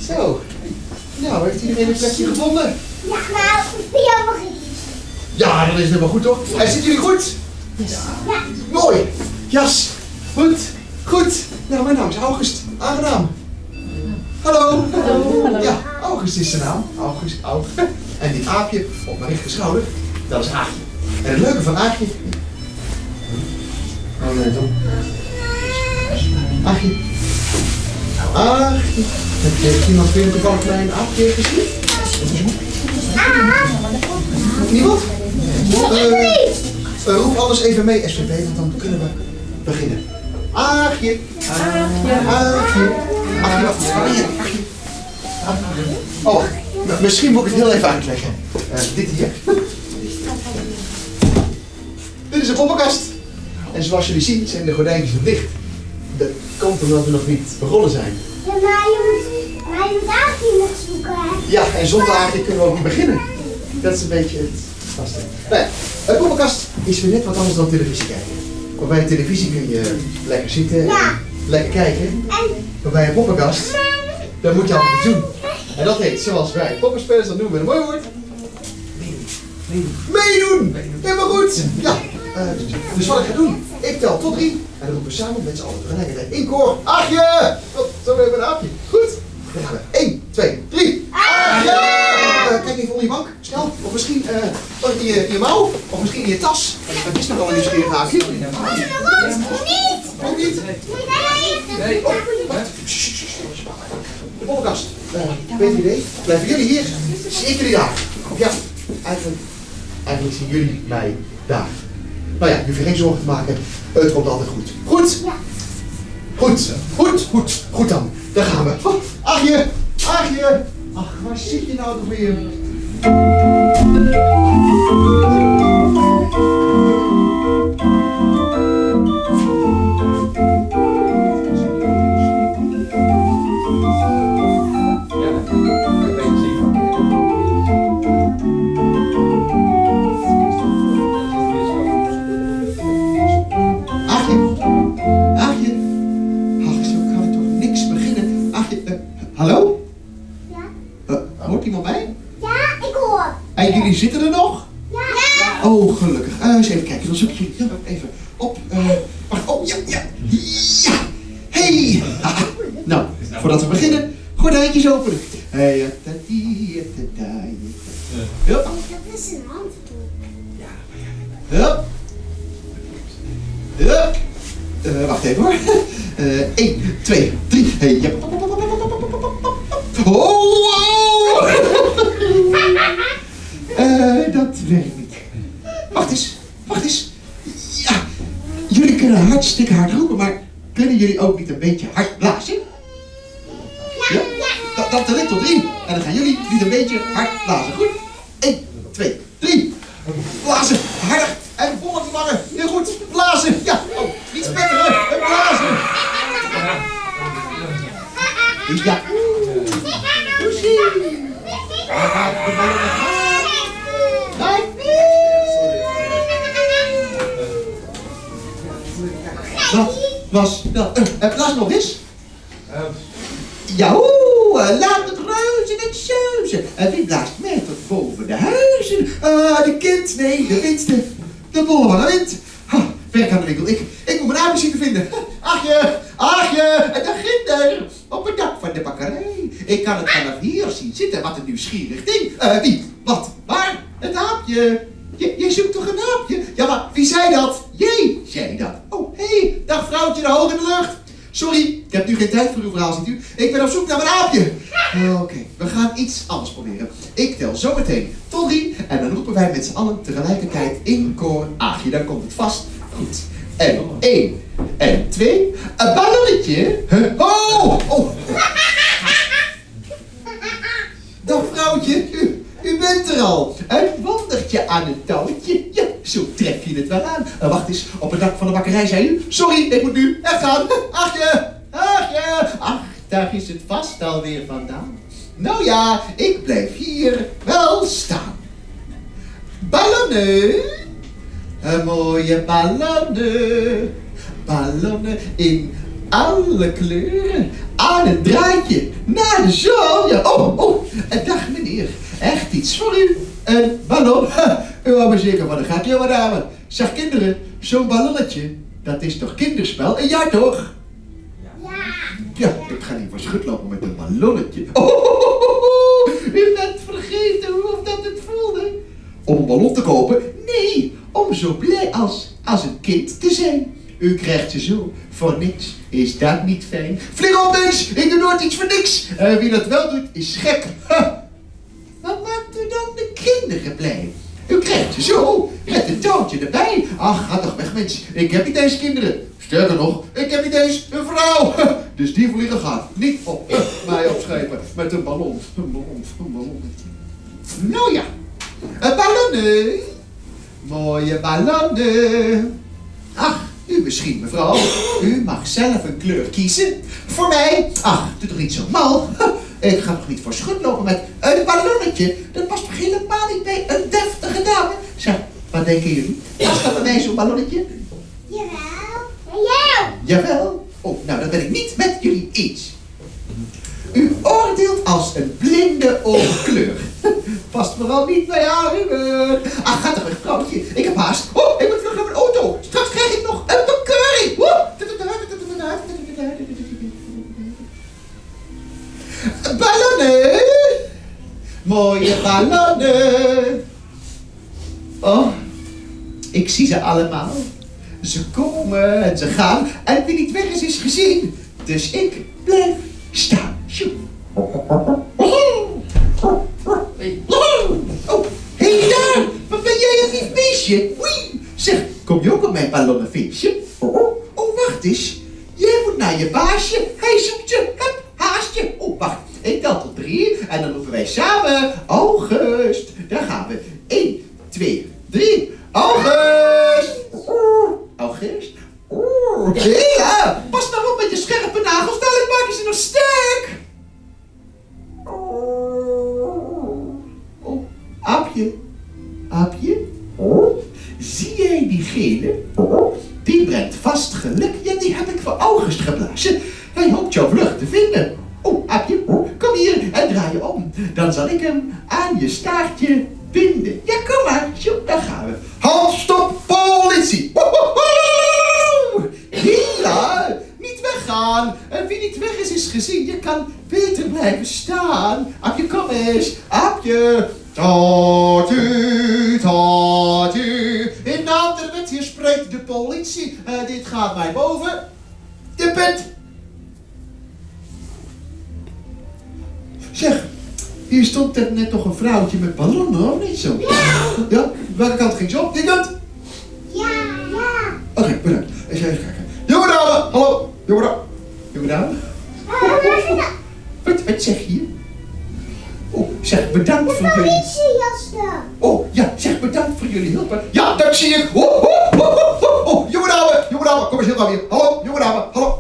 Zo. Nou, heeft iedereen een plekje gevonden? Ja, nou, jammer is. Ja, dat is helemaal goed toch? En zitten jullie goed? Ja. Mooi. Jas. Goed. Goed. Nou, mijn naam is August. Aangenaam. Hallo. Hallo. Ja, August is zijn naam. August, August. En die aapje op mijn rechter schouder, dat is Aagje. En het leuke van Aagje... Oh nee, Tom. Aagje. Aagje. Heeft iemand weer toevallig mijn aapje gezien? Niemand? Roep alles even mee, SVP, want dan kunnen we beginnen. Aagje. Aagje. Aagje, wacht. Aagje. Oh, misschien moet ik het heel even uitleggen. Dit hier. Dit is een poppenkast. En zoals jullie zien zijn de gordijntjes nog dicht. Dat komt omdat we nog niet begonnen zijn. Ja, maar je moet Aagje nog zoeken, hè? Ja, en zonder Aagje kunnen we ook niet beginnen. Dat is een beetje het vaste. Nou ja, een poppenkast is weer net wat anders dan televisie kijken. Want bij televisie kun je lekker zitten en lekker kijken. Maar bij een poppenkast, dan moet je altijd iets doen. En dat heet, zoals wij poppenspelers dat noemen met een mooi woord. Meedoen! Helemaal goed! Ja, dus wat ik ga doen, ik tel tot 3 en dan roepen we samen met z'n allen tegelijkertijd in koor. Aagje! Zo hebben we een aapje. Goed? Dan gaan we 1, 2, 3. Aagje! Kijk even onder je bank, snel. Of misschien in je mouw, of misschien in je tas. Dat is nogal een nieuwsgierig aapje. Niet! Ook niet? Nee. De poppenkast. Weet idee? Blijven jullie hier? Zie ik jullie daar? Ja, eigenlijk zien jullie mij daar. Nou ja, je hoeft je geen zorgen te maken. Het komt altijd goed. Goed? Ja. Goed dan. Daar gaan we. Aagje! Aagje! Ach, waar zit je nou toch weer? Hallo? Ja? Hoort iemand mij? Ja, ik hoor. En jullie zitten er nog? Ja. Oh, gelukkig. Eens even kijken, dan zoek ik jullie heel even op. Wacht, oh, ja. Hey! Nou, voordat we beginnen, gordijntjes openen. Hey, Hup. Dat is een handboek. Hup. Wacht even hoor. 1, 2, 3. Hey, ja. Oh! Dat werkt niet. Wacht eens. Ja, jullie kunnen hartstikke hard roepen, maar kunnen jullie ook niet een beetje hard blazen? Ja? Dan tel ik tot 3. En dan gaan jullie niet een beetje hard blazen. Goed? 1, 2, 3. Blazen. Harder. En bolletje langer. Heel goed. Blazen. Ja. Oh, niet spetteren. En blazen. Ja. Dat was dat. Blaas nog eens. Ja, laat het ruisen en zuizen. En wie blaast mij tot boven de huizen? De kind, nee, de windste. De bollen van de wind. Werk aan de winkel. Ik moet mijn aapje zien te vinden. Aagje, en daar ging er. Op het dak van de bakkerij. Ik kan het vanaf hier zien zitten. Wat een nieuwsgierig ding. Wie? Wat? Waar? Het aapje. Jij zoekt toch een aapje? Ja, maar wie zei dat? Jij zei dat. Oh, hé. Dag vrouwtje, de hoog in de lucht. Sorry, ik heb nu geen tijd voor uw verhaal, ziet u. Ik ben op zoek naar mijn aapje. Oké, we gaan iets anders proberen. Ik tel zo meteen tot 3 en dan roepen wij met z'n allen tegelijkertijd in koor Aagje. Dan komt het vast goed. En 1 en 2. Een ballonnetje. Oh! Dag vrouwtje, u bent er al. Een wondertje aan een touwtje. Ja, zo trek je het wel aan. Wacht eens, op het dak van de bakkerij zei u. Sorry, ik moet nu echt gaan. Aagje. Ach, daar is het vast alweer vandaan. Nou ja, ik blijf hier wel staan. Ballonnen. Een mooie ballonnen. Ballonnen in alle kleuren. Aan een draadje. Naar de zon. Ja. Oh. Dag meneer. Echt iets voor u. Een ballon. U houdt me zeker van de gek, jonge dame. Zeg kinderen, zo'n ballonnetje, dat is toch kinderspel? En ja toch? Ja, ik ga niet voor schut lopen met een ballonnetje. U bent vergeten hoe dat het voelde. Om een ballon te kopen? Nee, om zo blij als een kind te zijn. U krijgt ze zo voor niks. Is dat niet fijn? Vlieg op eens, ik doe nooit iets voor niks. Wie dat wel doet, is gek. Wat maakt u dan de kinderen blij? U krijgt ze zo, met een touwtje erbij. Ach, ga toch weg mens, ik heb niet eens kinderen. Sterker nog, ik heb niet eens een vrouw. Dus die vliegen gaat niet op mij opschepen met een ballon. Een ballon. Nou ja, ballonnen. Mooie ballonnen. Ach, u misschien mevrouw. U mag zelf een kleur kiezen. Voor mij, ach, doe toch niet zo mal. Ik ga toch niet voor schut lopen met een ballonnetje. Dat past toch helemaal niet bij een deftige dame. Zeg, wat denken jullie? Past dat bij mij zo'n ballonnetje? Jawel. Oh, nou dan ben ik niet met jullie eens. U oordeelt als een blinde oogkleur. Past vooral niet bij haar humeur. Ach, ga toch weg, vrouwtje. Ik heb haast. Oh, ik moet terug naar mijn auto. Straks krijg ik nog een bekeuring. Ballonnen. Mooie ballonnen. Oh, ik zie ze allemaal. Ze komen en ze gaan en wie niet weg is gezien. Dus ik blijf staan. Oh, hé daar! Wat ben jij een lief beestje? Oei! Zeg, kom je ook op mijn ballonnenfeestje? Oh, wacht eens. Jij moet naar je baasje. Hij zoekt je. Hup, haast je. Oh, wacht. Ik tel tot 3 en dan roepen wij samen. August. Daar gaan we. 1, 2, 3. August! August? Ja, pas nou op met je scherpe nagels, dadelijk maak je ze nog stuk! Oh, aapje? Zie jij die gele? Die brengt vast geluk. Ja, die heb ik voor August geblazen. Hij hoopt jouw vlug te vinden. Oh, aapje, kom hier en draai je om. Dan zal ik hem aan je staartje binden. Ja, kom maar. Zo, daar gaan we. Halt, stop, politie! Hila, niet weggaan. En wie niet weg is gezien. Je kan beter blijven staan. Aapje, kom eens. Aapje. Tatu. In naam der wet, hier spreekt de politie. Dit gaat mij boven. Je bent... Zeg, hier stond er net toch een vrouwtje met ballonnen, hoor, niet zo? Ja, welke kant ging ze op? Die kant? Ja. Oké, bedankt. Eens even kijken. Jonge dame, hallo. Jonge dame. Wat zeg je hier? Oh, zeg bedankt voor jullie... Politiejassen. Oh, ja, zeg bedankt voor jullie hulp. Ja, dat zie ik. Oh, jonge dame, kom eens heel gauw hier. Hallo, jonge dame, hallo.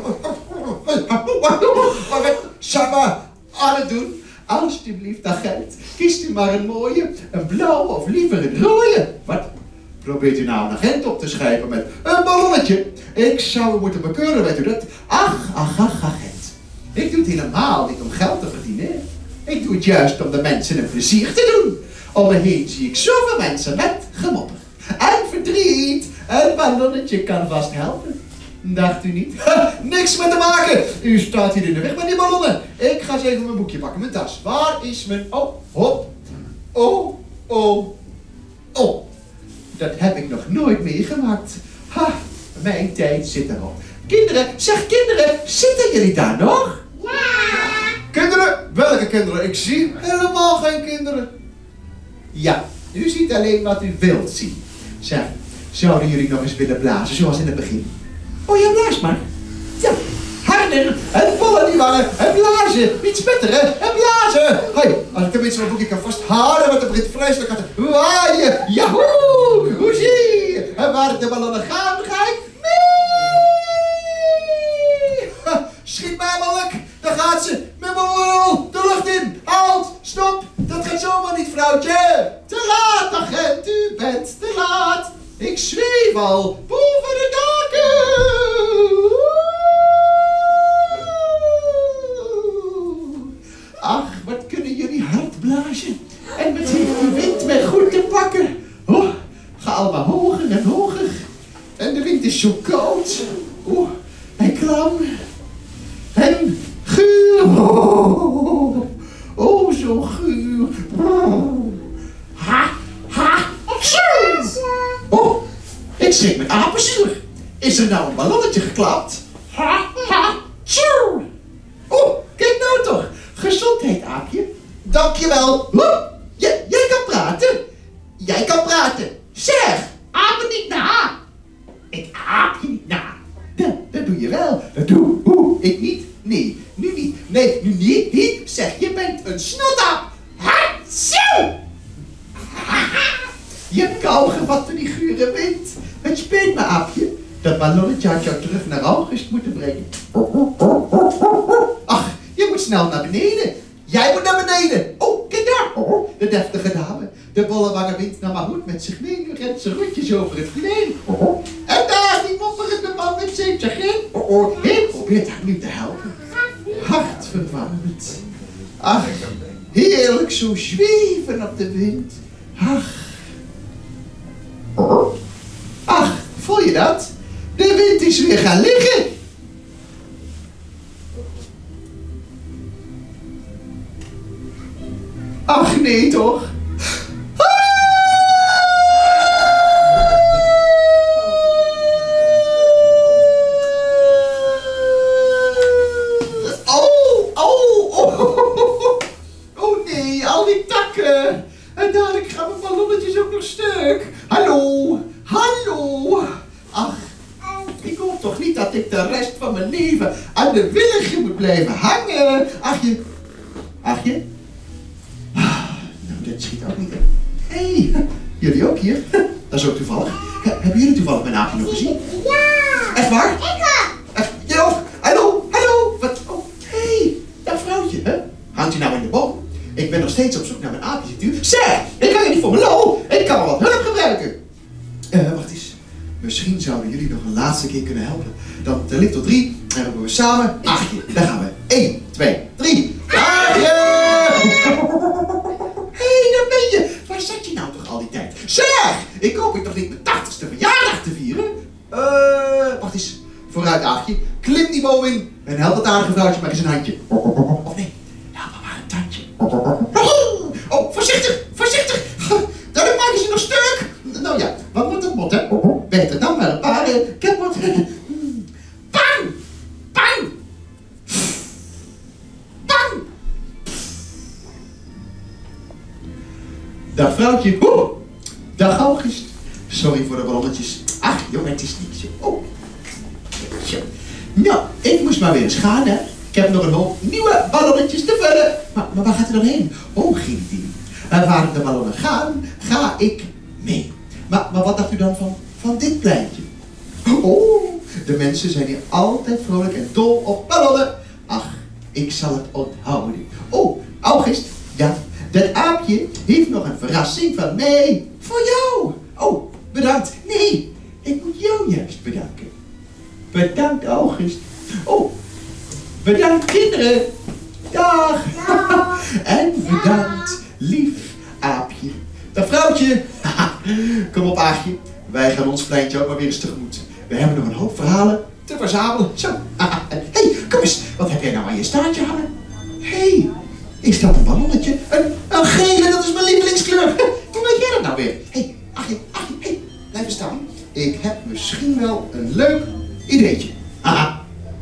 Wat zijn we aan het doen? Alsjeblieft, agent. Kiest u maar een mooie, een blauwe of liever een rode. Wat? Probeert u nou een agent op te schrijven met een ballonnetje? Ik zou u moeten bekeuren, weet u dat? Ach, agent. Ik doe het helemaal niet om geld te verdienen. Ik doe het juist om de mensen een plezier te doen. Om me heen zie ik zoveel mensen met gemopper en verdriet. Een ballonnetje kan vast helpen. Dacht u niet? Niks mee te maken. U staat hier in de weg met die ballonnen. Ik ga eens even mijn boekje pakken, mijn tas. Waar is mijn... Oh. Dat heb ik nog nooit meegemaakt. Ha, mijn tijd zit erop. Kinderen, zitten jullie daar nog? Ja. Kinderen? Welke kinderen? Ik zie helemaal geen kinderen. Ja, u ziet alleen wat u wilt zien. Zeg, zouden jullie nog eens willen blazen zoals in het begin? Oh, je blaast maar. Ja, harder en vol in die wangen en blazen. Niet spetteren en blazen. Hoi, als ik tenminste mijn boekje kan vasthouden, want het begint vreselijk aan te waaien. Jahoe, hoe zie je? En waar de ballonnen gaan, ga ik mee. Schiet maar, mannelijk. Daar gaat ze met mijn oorlog de lucht in. Halt, stop. Dat gaat zomaar niet, vrouwtje. Te laat, agent. U bent te laat. Ik zweef al boven de daken. het is zo koud. Oeh, en klam. En guur. Oh, zo guur. Ha, ha, oh, ik schrik met apenzuur. Is er nou een ballonnetje geklapt? Ha, ha, tjoe. Oh, kijk nou toch. Gezondheid, aapje. Dankjewel. Jij kan praten. Jij kan praten. Zeg, aap me niet na. Ik aap je niet na. Dat doe je wel. Dat doe ik niet. Nee, nu niet. Nee, nu niet. Zeg, je bent een snotaap. Hatsjoe. Je hebt kou gevat door die gure wind. Het speet me, aapje. Dat ballonnetje had jou terug naar August moeten brengen. Ach, je moet snel naar beneden. Jij moet naar beneden. Oh, kijk daar. De deftige dame. De bolle wangen wind naar mijn hoed met zich mee. Nu rent ze rondjes over het vleen. En daar, die mopperende man met zijn chagrin. Hij probeert haar nu te helpen. Hartverwarmend. Ach, heerlijk zo zweven op de wind. Ach, voel je dat? De wind is weer gaan liggen. Ach nee toch? Oh nee, al die takken. En dadelijk gaan mijn ballonnetjes ook nog stuk. Hallo. Ach, ik hoop toch niet dat ik de rest van mijn leven aan de willigje moet blijven hangen. Achje? Nou, dit schiet ook niet. Hé, jullie ook hier? Dat is ook toevallig. Hebben jullie toevallig mijn aapje nog gezien? Ja! Echt waar? Ik ook! Jij ook? Hallo? Wat? Oh, hé, dat vrouwtje, hè? Hangt u nou in de boom? Ik ben nog steeds op zoek naar mijn aapje, ziet u? Zeg, ik kan je niet voor mijn lol. Ik kan wel wat hulp gebruiken. Wacht eens. Misschien zouden jullie nog een laatste keer kunnen helpen. Dan tel ik tot 3 en roepen we samen achtje. Daar gaan we. 1, 2, 3. Achtje! Hé, daar ben je. Waar zat je nou toch al die tijd? Zeg, ik hoop je toch niet mijn 80ste verjaardag te vieren? Wacht eens. Vooruit, achtje. Klim die boom in en help dat aardige vrouwtje maar eens een handje. Of nee, help hem maar een tandje. Oh, voorzichtig. Dan maken ze nog stuk. Nou ja, wat moet het mot, hè? Beter dan maar een paar ketmot. Bang! Dag vrouwtje. Dag August. Sorry voor de ballonnetjes. Ach, jongen, het is niks. Oh. Zo. Nou, ik moest maar weer eens gaan, hè. Ik heb nog een hoop nieuwe ballonnetjes te vullen. Maar waar gaat u dan heen? Oh, geen idee. Waar de ballonnen gaan, ga ik mee. Maar wat dacht u dan van dit pleintje? Oh, de mensen zijn hier altijd vrolijk en dol op ballonnen. Ach, ik zal het onthouden. Oh, August, ja, dat aapje heeft nog een verrassing van mij. Voor jou. Oh, bedankt. Nee, ik moet jou juist bedanken. Bedankt, August. Oh, bedankt, kinderen. Dag. En bedankt, lief aapje. Dag, vrouwtje. Kom op, aapje. Wij gaan ons pleintje ook maar weer eens tegemoet. We hebben nog een hoop verhalen te verzamelen. Zo. Hé, kom eens. Wat heb jij nou aan je staartje hangen? Hé, is dat een ballonnetje? Een gele, dat is mijn lievelingskleur. Hoe weet jij dat nou weer? Hé, Achtje, blijf eens staan. Ik heb misschien wel een leuk ideetje. Haha.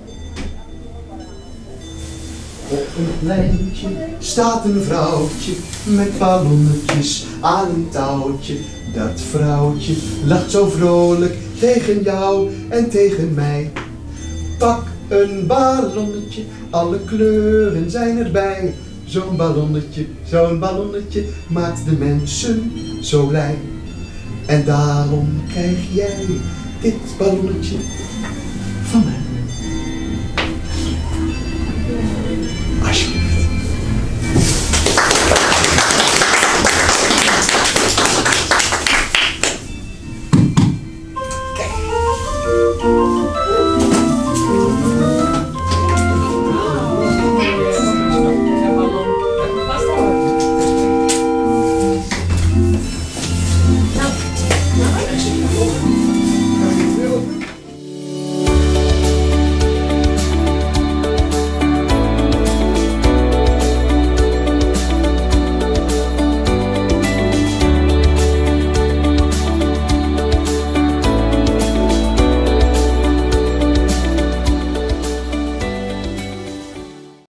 Op een pleintje staat een vrouwtje met ballonnetjes aan een touwtje. Dat vrouwtje lacht zo vrolijk tegen jou en tegen mij. Pak een ballonnetje, alle kleuren zijn erbij. Zo'n ballonnetje maakt de mensen zo blij. En daarom krijg jij dit ballonnetje